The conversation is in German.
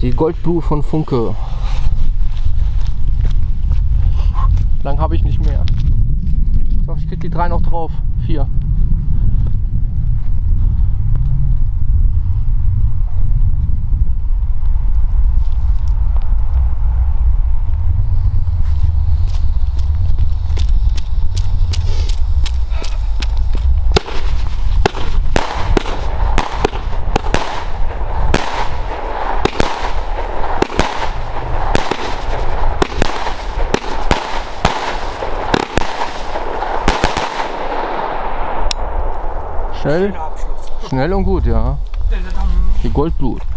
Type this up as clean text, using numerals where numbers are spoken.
Die Goldblue von Funke. Lang habe ich nicht mehr. Ich hoffe, ich kriege die 3 noch drauf. 4. Schnell, schnell und gut, ja. Die Goldblut.